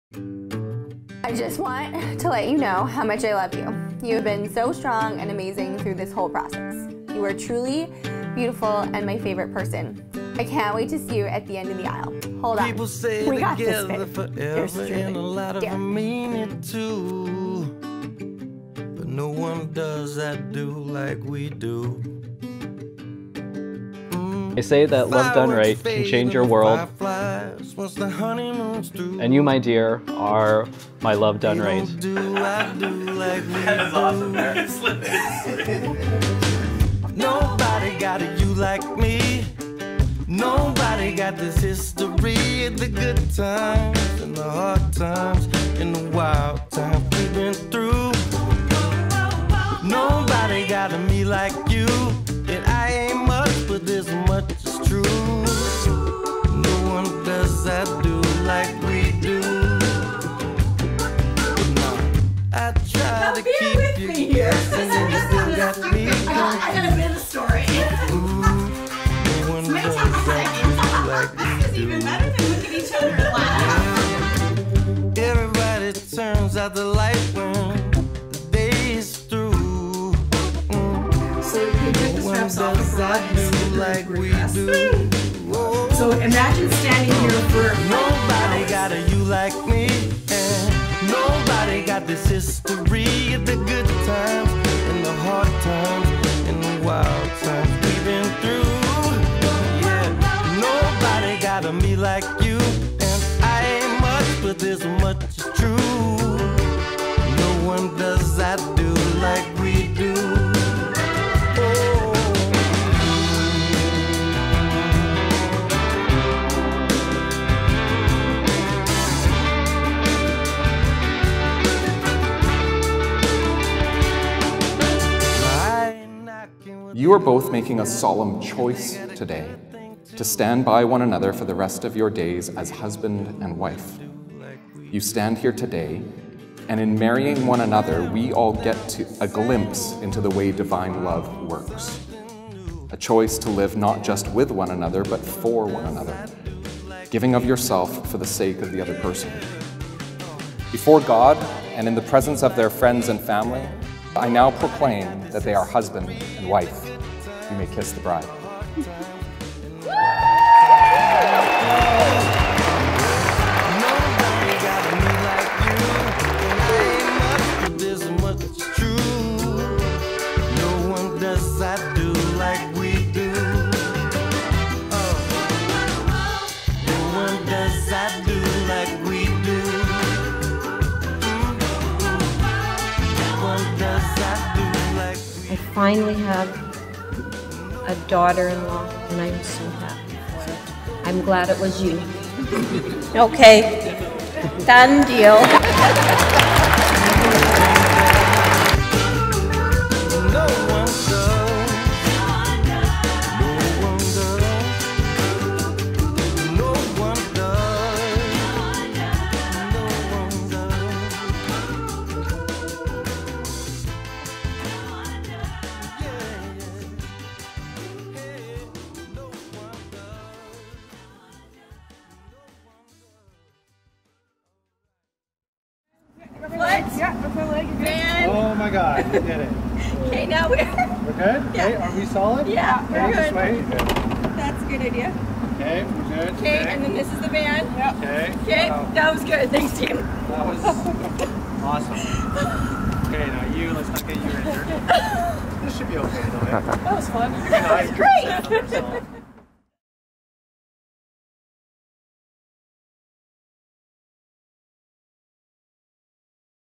I just want to let you know how much I love you. You have been so strong and amazing through this whole process. You are truly beautiful and my favorate person. I can't wait to see you at the end of the aisle. Hold on. People say we got this together fit. forever, and a lot of them mean it too. But no one does that do like we do. They say that love done right can change your world. And you, my dear, are my love done right. That is awesome, Nobody got it you like me. Nobody got this history of the good times and the hard times and the wild times we've been through. Nobody got me like you. And I ain't much, but this much is true. No one does that do like we do. No, I try to keep you guessing and you still got me. I got a bit of a story. No one does that do like we do. This is even better than look at each other and laugh. Everybody turns out the light when the day is through. So you can take the straps off for like we do. So imagine standing here for nobody got a you like me, and nobody got this history of the good times and the hard times and the wild times we've been through. Yeah, nobody got a me like you, and I ain't much, but this much is true. No one does that do like we do. You are both making a solemn choice today to stand by one another for the rest of your days as husband and wife. You stand here today, and in marrying one another, we all get a glimpse into the way divine love works. A choice to live not just with one another, but for one another, giving of yourself for the sake of the other person. Before God and in the presence of their friends and family, I now proclaim that they are husband and wife. You may kiss the bride. I finally have a daughter-in-law, and I'm so happy for it. I'm glad it was you. Okay, done deal. Oh my God, we did it. Okay, now we're good? Yeah. Okay, are we solid? Yeah, we're okay, good. This way. That's a good idea. Okay, we're good. Okay, and then this is the band. Yep. Okay. Okay, that was good. Thanks, team. That was awesome. Okay, now you, let's not get you injured. This should be okay though. That was fun. That was great.